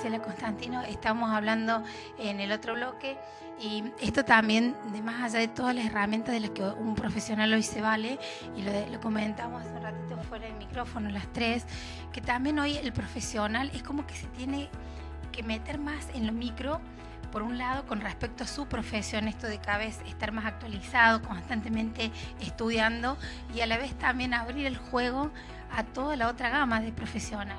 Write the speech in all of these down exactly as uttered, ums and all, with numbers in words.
Graciela, Constantino. Estamos hablando en el otro bloque y esto también, de más allá de todas las herramientas de las que un profesional hoy se vale, y lo, lo comentamos hace un ratito fuera del micrófono, las tres, que también hoy el profesional es como que se tiene que meter más en lo micro, por un lado, con respecto a su profesión, esto de cada vez estar más actualizado, constantemente estudiando, y a la vez también abrir el juego a toda la otra gama de profesionales.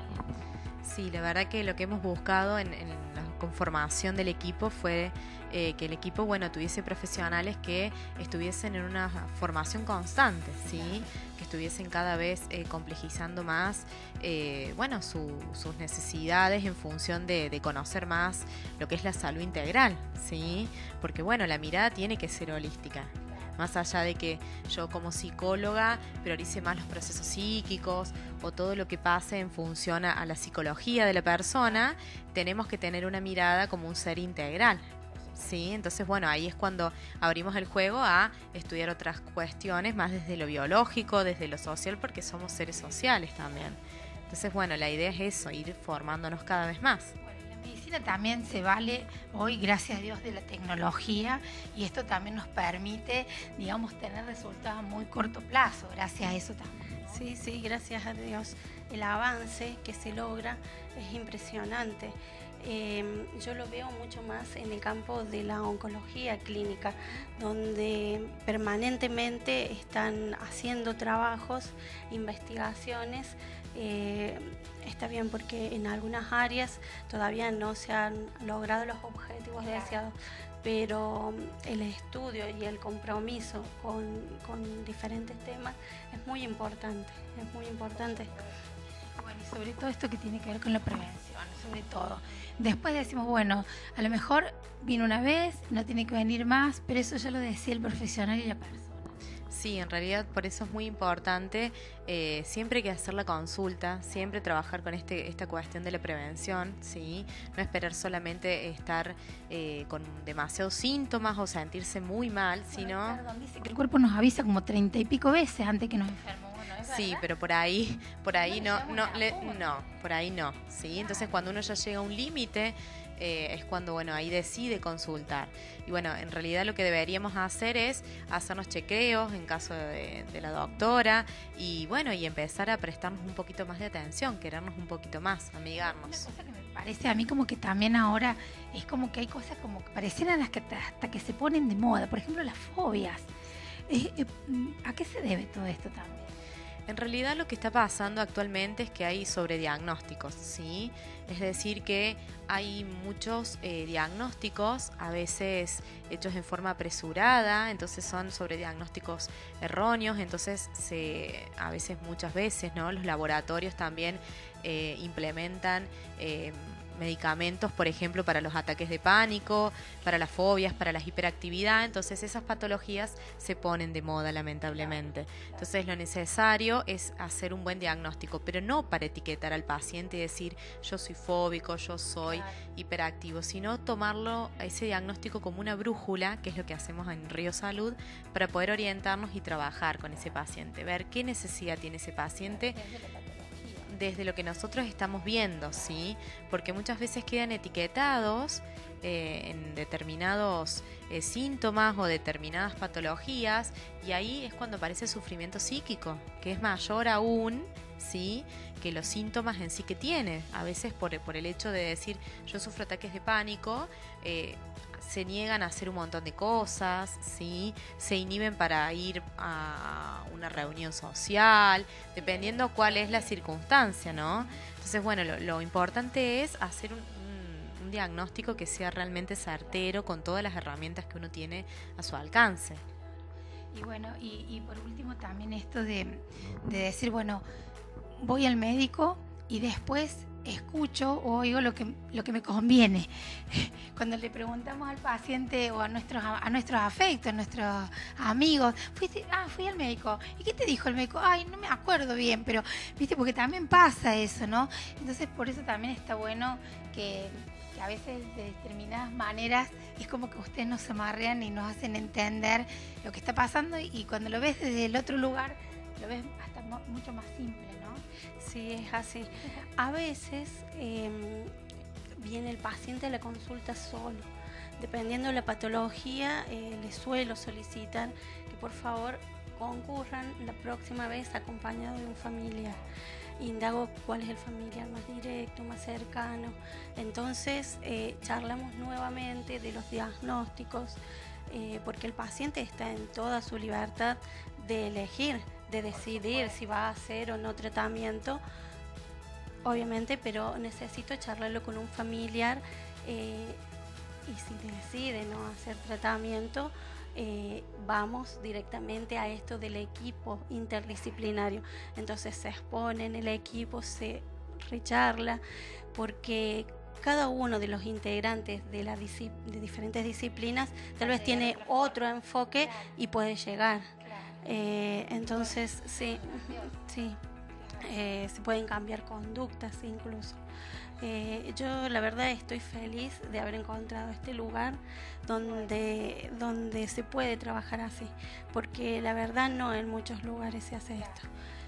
Sí, la verdad que lo que hemos buscado en, en la conformación del equipo fue eh, que el equipo, bueno, tuviese profesionales que estuviesen en una formación constante, ¿sí? Que estuviesen cada vez eh, complejizando más, eh, bueno, su, sus necesidades en función de, de conocer más lo que es la salud integral, ¿sí? Porque, bueno, la mirada tiene que ser holística. Más allá de que yo como psicóloga priorice más los procesos psíquicos o todo lo que pase en función a la psicología de la persona, tenemos que tener una mirada como un ser integral, ¿sí? Entonces, bueno, ahí es cuando abrimos el juego a estudiar otras cuestiones más desde lo biológico, desde lo social, porque somos seres sociales también. Entonces, bueno, la idea es eso, ir formándonos cada vez más. La medicina también se vale hoy, gracias a Dios, de la tecnología, y esto también nos permite, digamos, tener resultados a muy corto plazo, gracias a eso también. Sí, sí, gracias a Dios. El avance que se logra es impresionante. Eh, yo lo veo mucho más en el campo de la oncología clínica, donde permanentemente están haciendo trabajos, investigaciones. Eh, está bien porque en algunas áreas todavía no se han logrado los objetivos deseados, pero el estudio y el compromiso con, con diferentes temas es muy importante, es muy importante. Bueno, y sobre todo esto que tiene que ver con la prevención, sobre todo. Después decimos, bueno, a lo mejor vino una vez, no tiene que venir más, pero eso ya lo decía el profesional y la persona. Sí, en realidad por eso es muy importante eh, siempre hay que hacer la consulta, siempre trabajar con este, esta cuestión de la prevención, ¿sí? No esperar solamente estar eh, con demasiados síntomas o sentirse muy mal, bueno, sino... Perdón, dice que el cuerpo nos avisa como treinta y pico veces antes que nos enfermemos. Sí, pero por ahí, por ahí no, no, le, no, por ahí no, ¿sí? Entonces cuando uno ya llega a un límite, eh, es cuando, bueno, ahí decide consultar. Y bueno, en realidad lo que deberíamos hacer es hacernos chequeos en caso de, de la doctora y bueno, y empezar a prestarnos un poquito más de atención, querernos un poquito más, amigarnos. Una cosa que me parece a mí como que también ahora es como que hay cosas como que parecieran las que hasta que se ponen de moda, por ejemplo las fobias. Eh, eh, ¿A qué se debe todo esto también? En realidad lo que está pasando actualmente es que hay sobrediagnósticos, ¿sí? Es decir, que hay muchos eh, diagnósticos, a veces hechos en forma apresurada, entonces son sobrediagnósticos erróneos, entonces se, a veces, muchas veces, ¿no? Los laboratorios también eh, implementan eh, medicamentos, por ejemplo, para los ataques de pánico, para las fobias, para la hiperactividad, entonces esas patologías se ponen de moda lamentablemente. Entonces lo necesario es hacer un buen diagnóstico, pero no para etiquetar al paciente y decir yo soy fóbico, yo soy hiperactivo, sino tomarlo, ese diagnóstico, como una brújula, que es lo que hacemos en Río Salud, para poder orientarnos y trabajar con ese paciente, ver qué necesidad tiene ese paciente desde lo que nosotros estamos viendo, ¿sí? Porque muchas veces quedan etiquetados eh, en determinados eh, síntomas o determinadas patologías, y ahí es cuando aparece el sufrimiento psíquico, que es mayor aún, ¿sí?, que los síntomas en sí que tiene. A veces por, por el hecho de decir yo sufro ataques de pánico, eh, se niegan a hacer un montón de cosas, ¿sí? Se inhiben para ir a una reunión social, dependiendo cuál es la circunstancia, ¿no? Entonces, bueno, lo, lo importante es hacer un, un, un diagnóstico que sea realmente certero, con todas las herramientas que uno tiene a su alcance. Y bueno, y, y por último también esto de, de decir, bueno, voy al médico y después escucho o oigo lo que, lo que me conviene. Cuando le preguntamos al paciente o a nuestros, a nuestros afectos, a nuestros amigos, fuiste, ah, fui al médico. ¿Y qué te dijo el médico? Ay, no me acuerdo bien, pero, viste, porque también pasa eso, ¿no? Entonces, por eso también está bueno que, que a veces de determinadas maneras es como que ustedes nos amarrean y nos hacen entender lo que está pasando, y, y cuando lo ves desde el otro lugar, lo ves hasta mucho más simple, ¿no? Sí, es así. A veces, eh, viene el paciente a la consulta solo. Dependiendo de la patología, eh, les suelo solicitar que por favor concurran la próxima vez acompañado de un familiar. Indago cuál es el familiar más directo, más cercano. Entonces eh, charlamos nuevamente de los diagnósticos, eh, porque el paciente está en toda su libertad de elegir, de decidir si va a hacer o no tratamiento, obviamente, pero necesito charlarlo con un familiar, eh, y si decide no hacer tratamiento, eh, vamos directamente a esto del equipo interdisciplinario. Entonces se expone en el equipo, se recharla, porque cada uno de los integrantes de, la disci- de diferentes disciplinas tal vez tiene otro enfoque y puede llegar. Eh, entonces, sí, sí, eh, se pueden cambiar conductas incluso. Eh, yo la verdad estoy feliz de haber encontrado este lugar donde, donde se puede trabajar así, porque la verdad no en muchos lugares se hace esto.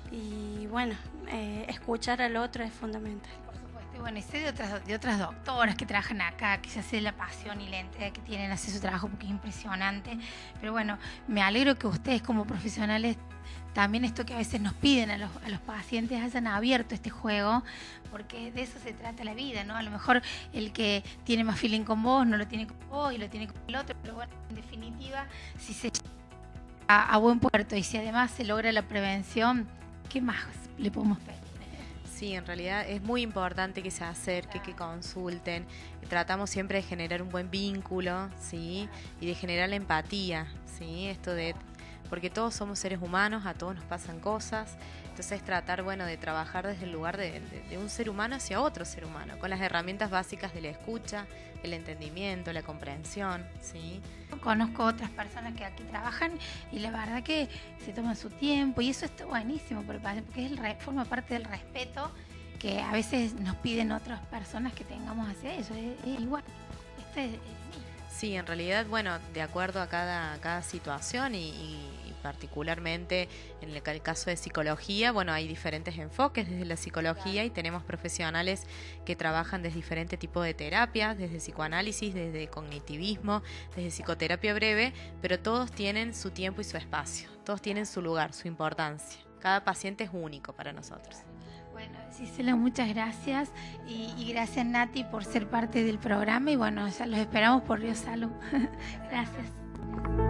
Y bueno, eh, escuchar al otro es fundamental. Bueno, y sé de otras, de otras doctoras que trabajan acá, que se hace la pasión y la entrega que tienen hacer su trabajo, porque es impresionante. Pero bueno, me alegro que ustedes como profesionales, también esto que a veces nos piden a los, a los pacientes, hayan abierto este juego, porque de eso se trata la vida, ¿no? A lo mejor el que tiene más feeling con vos no lo tiene con vos y lo tiene con el otro, pero bueno, en definitiva, si se llega a, a buen puerto y si además se logra la prevención, ¿qué más le podemos pedir? Sí, en realidad es muy importante que se acerquen, que consulten. Tratamos siempre de generar un buen vínculo, ¿sí? Y de generar la empatía, ¿sí? Esto de, porque todos somos seres humanos, a todos nos pasan cosas. Entonces tratar, bueno, de trabajar desde el lugar de, de, de un ser humano hacia otro ser humano, con las herramientas básicas de la escucha, el entendimiento, la comprensión, ¿sí? Conozco otras personas que aquí trabajan y la verdad que se toman su tiempo y eso está buenísimo porque es el, forma parte del respeto que a veces nos piden otras personas que tengamos hacia ellos. Es, es igual. Este es, es, sí, en realidad, bueno, de acuerdo a cada, cada situación y, y particularmente en el, el caso de psicología, bueno, hay diferentes enfoques desde la psicología y tenemos profesionales que trabajan desde diferentes tipos de terapias, desde psicoanálisis, desde cognitivismo, desde psicoterapia breve, pero todos tienen su tiempo y su espacio, todos tienen su lugar, su importancia. Cada paciente es único para nosotros. Bueno, Gisela, muchas gracias y, y gracias Nati por ser parte del programa y bueno, ya los esperamos por Río Salud. Gracias.